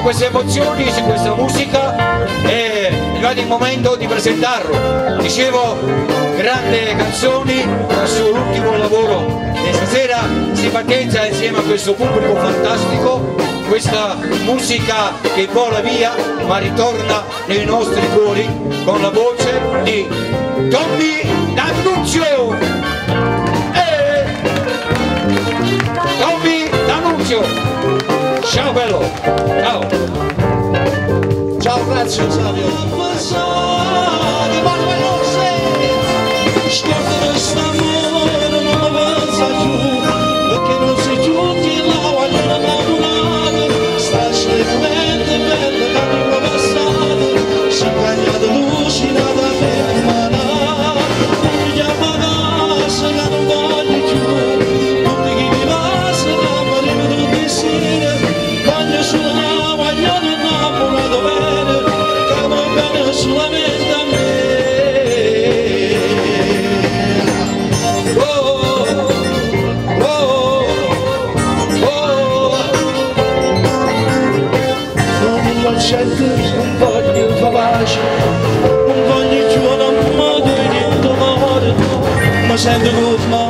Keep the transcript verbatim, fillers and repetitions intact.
queste emozioni, su questa musica, è arrivato il momento di presentarlo. Dicevo, grandi canzoni dal suo ultimo lavoro, e stasera si parcheggia insieme a questo pubblico fantastico, questa musica che vola via ma ritorna nei nostri cuori con la voce di Tommy D'Annunzio. Eh! Tommy D'Annunzio, ciao bello, ciao. Ciao, grazie Savio. Non voglio favace, non voglio giù, non mi do niente d'amore, ma sento come